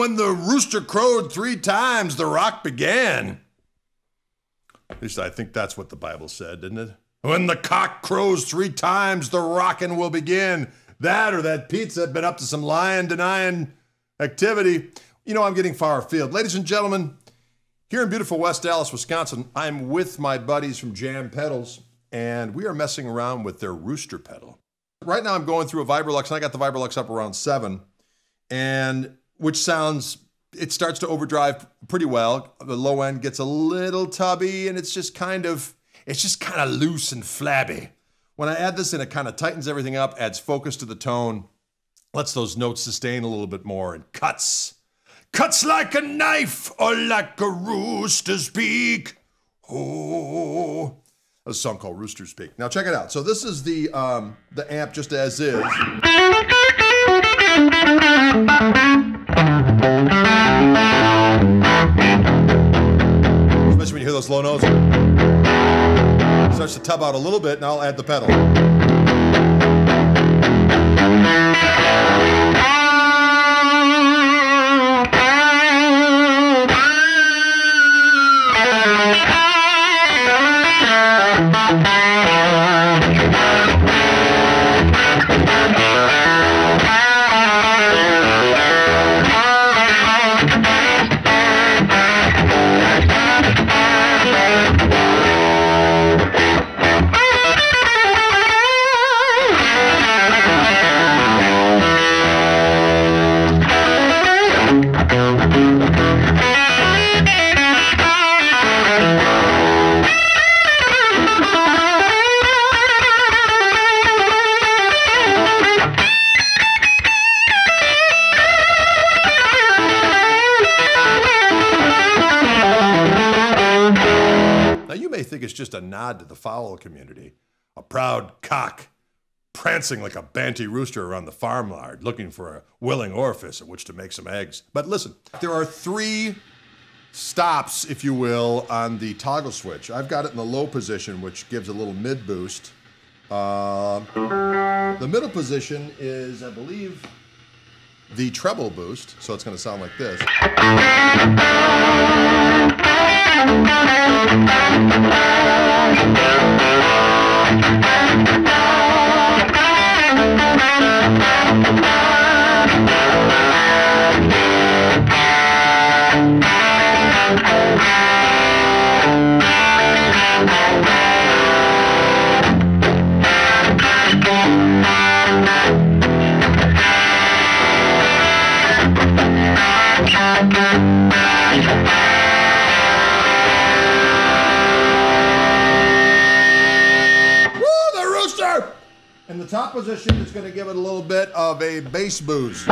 when the rooster crowed 3 times, the rock began. At least I think that's what the Bible said, didn't it? When the cock crows 3 times, the rockin' will begin. That or that pizza had been up to some lion-denying activity. You know, I'm getting far afield. Ladies and gentlemen, here in beautiful West Dallas, Wisconsin, I'm with my buddies from Jam Pedals, and we are messing around with their Rooster pedal. Right now I'm going through a Vibrolux, and I got the Vibrolux up around 7, and which sounds, it starts to overdrive pretty well. The low end gets a little tubby, and it's just kind of loose and flabby. When I add this in, it kind of tightens everything up, adds focus to the tone, lets those notes sustain a little bit more, and cuts like a knife or like a rooster's beak. Oh, there's a song called Rooster's Beak. Now check it out. So this is the amp just as is. Especially when you hear those low notes. It starts to tub out a little bit, and I'll add the pedal. It's just a nod to the fowl community. A proud cock prancing like a banty rooster around the farmyard, looking for a willing orifice at which to make some eggs. But listen, there are 3 stops, if you will, on the toggle switch. I've got it in the low position, which gives a little mid boost. The middle position is, I believe, the treble boost, so it's going to sound like this. In the top position, it's going to give it a little bit of a bass boost.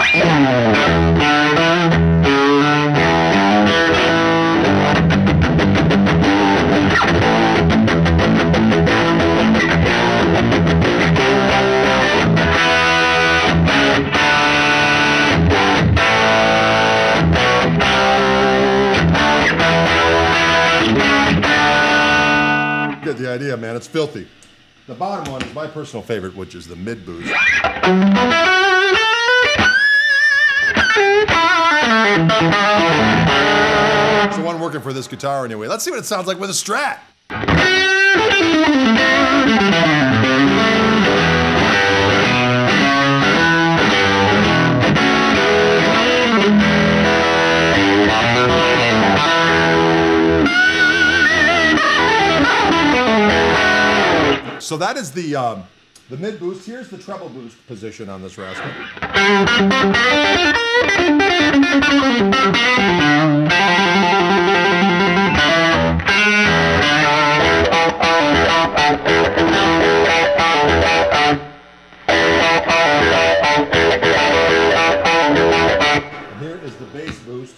Get the idea, man. It's filthy. The bottom one is my personal favorite, which is the mid boost. It's the one working for this guitar anyway. Let's see what it sounds like with a Strat. So that is the mid boost. Here's the treble boost position on this rascal. And here is the bass boost.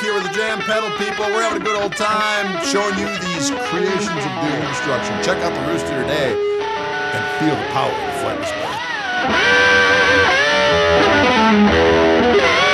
here with the Jam Pedal people. We're having a good old time showing you these creations of doom and destruction. Check out the Rooster today and feel the power of the flightless bird.